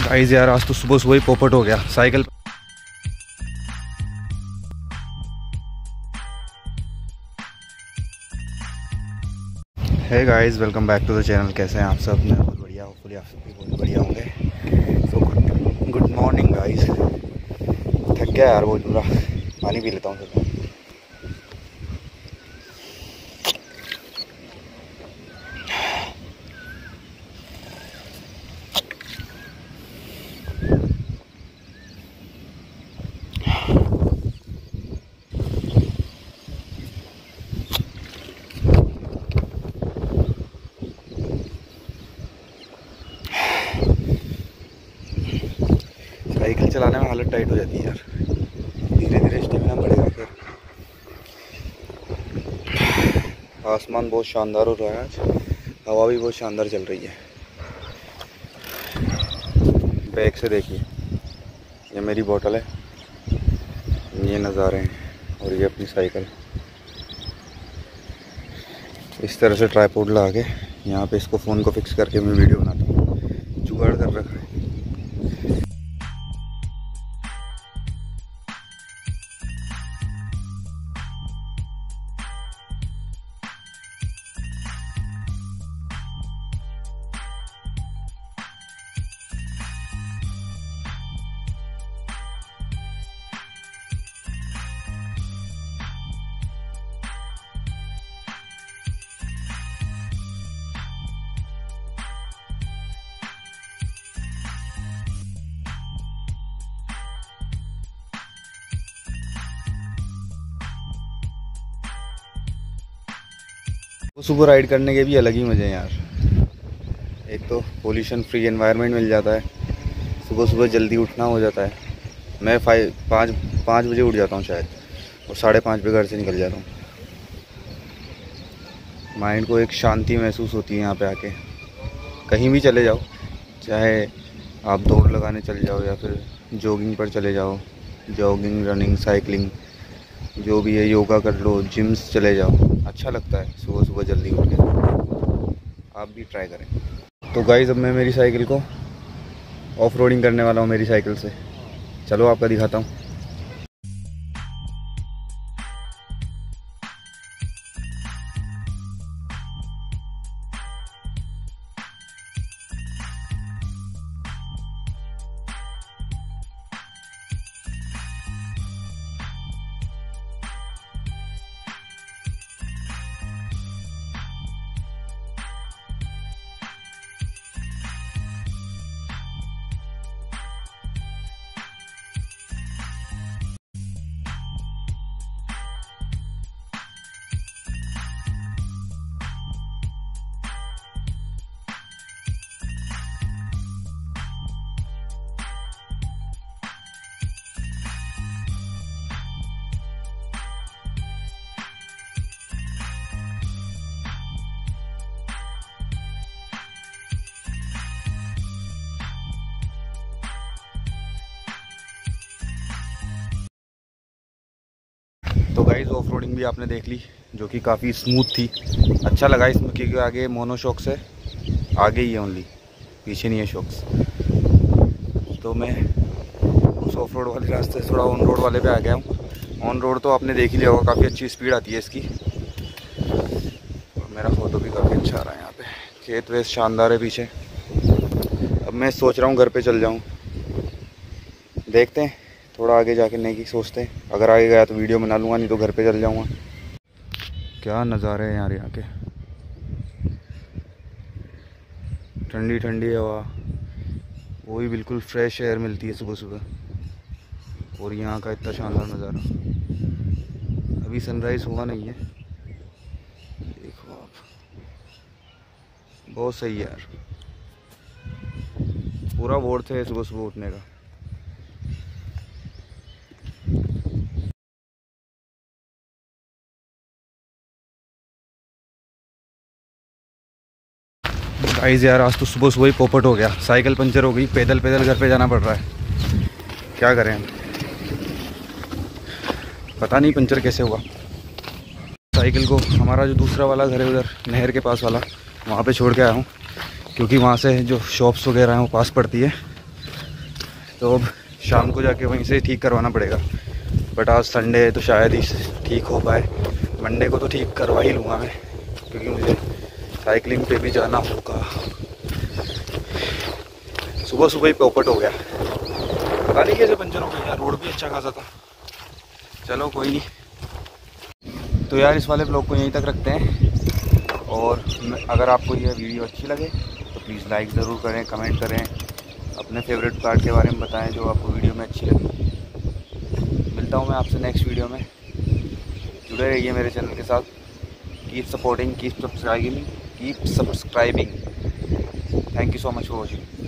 Guys यार आज तो सुबह सुबह ही पोपट हो गया cycle. Hey guys welcome back to the channel. कैसे हैं आप सब? मैं बहुत बढ़िया, होपफुली आप सब भी बहुत बढ़िया होंगे। तो गुड मॉर्निंग गाइस। थक गया यार बहुत बुरा, पानी पी लेता हूँ फिर। साइकिल चलाने में हालत टाइट हो जाती है यार, धीरे धीरे स्टेमिना बढ़ेगा। फिर आसमान बहुत शानदार हो रहा है आज, हवा भी बहुत शानदार चल रही है। बैग से देखिए, ये मेरी बोतल है, ये नज़ारे हैं, और ये अपनी साइकिल। इस तरह से ट्राइपॉड लगा के यहाँ पे इसको फ़ोन को फिक्स करके मैं वीडियो बनाता हूँ। जुगाड़ कर रखा है। सुबह राइड करने के भी अलग ही मज़े हैं यार। एक तो पोल्यूशन फ्री एनवायरनमेंट मिल जाता है, सुबह सुबह जल्दी उठना हो जाता है। मैं 5 बजे उठ जाता हूँ शायद, और 5:30 पे घर से निकल जाता हूँ। माइंड को एक शांति महसूस होती है यहाँ पे आके। कहीं भी चले जाओ, चाहे आप दौड़ लगाने चले जाओ या फिर जॉगिंग पर चले जाओ, जॉगिंग, रनिंग, साइकिलिंग, जो भी है, योगा कर लो, जिम्स चले जाओ, अच्छा लगता है सुबह सुबह जल्दी उठ के। आप भी ट्राई करें। तो गाइस अब मैं मेरी साइकिल को ऑफ रोडिंग करने वाला हूँ मेरी साइकिल से। चलो आपका दिखाता हूँ। तो गाइस ऑफ रोडिंग भी आपने देख ली, जो कि काफ़ी स्मूथ थी। अच्छा लगा इसमें, क्योंकि आगे मोनो शॉक्स है, आगे ही है ओनली, पीछे नहीं है शॉक्स। तो मैं उस ऑफ रोड वाले रास्ते से थोड़ा ऑन रोड वाले पे आ गया हूँ। ऑन रोड तो आपने देख ही लिया होगा, काफ़ी अच्छी स्पीड आती है इसकी, और मेरा फ़ोटो भी काफ़ी अच्छा आ रहा है यहाँ पे। खेत वेत शानदार है पीछे। अब मैं सोच रहा हूँ घर पे चल जाऊँ, देखते हैं थोड़ा आगे जाके नहीं की सोचते हैं। अगर आगे गया तो वीडियो बना लूँगा, नहीं तो घर पे चल जाऊँगा। क्या नज़ारे हैं यार यहाँ के, ठंडी ठंडी हवा, वो भी बिल्कुल फ्रेश एयर मिलती है सुबह सुबह। और यहाँ का इतना शानदार नज़ारा। अभी सनराइज़ हुआ नहीं है, देखो आप, बहुत सही है यार। पूरा वोट है सुबह सुबह उठने का। गाइस यार आज तो सुबह सुबह ही पोपट हो गया, साइकिल पंचर हो गई, पैदल पैदल घर पे जाना पड़ रहा है। क्या करें हम, पता नहीं पंचर कैसे हुआ। साइकिल को हमारा जो दूसरा वाला घर है उधर नहर के पास वाला, वहाँ पे छोड़ के आया हूँ, क्योंकि वहाँ से जो शॉप्स वगैरह हैं वो पास पड़ती है। तो अब शाम को जाके वहीं से ठीक करवाना पड़ेगा, बट आज संडे है तो शायद ही ठीक हो पाए। मंडे को तो ठीक करवा ही लूँगा मैं, क्योंकि मुझे साइकिलिंग पे भी जाना होगा। सुबह सुबह ही पॉपट हो गया, पता नहीं कैसे पंचर हो गया। रोड भी अच्छा खासा था। चलो कोई नहीं। तो यार इस वाले ब्लॉग को यहीं तक रखते हैं, और अगर आपको यह वीडियो अच्छी लगे तो प्लीज़ लाइक ज़रूर करें, कमेंट करें, अपने फेवरेट पार्ट के बारे में बताएं जो आपको वीडियो में अच्छी लगी। मिलता हूँ मैं आपसे नेक्स्ट वीडियो में। जुड़े रहिए मेरे चैनल के साथ। Keep supporting, keep subscribing. Thank you so much for watching.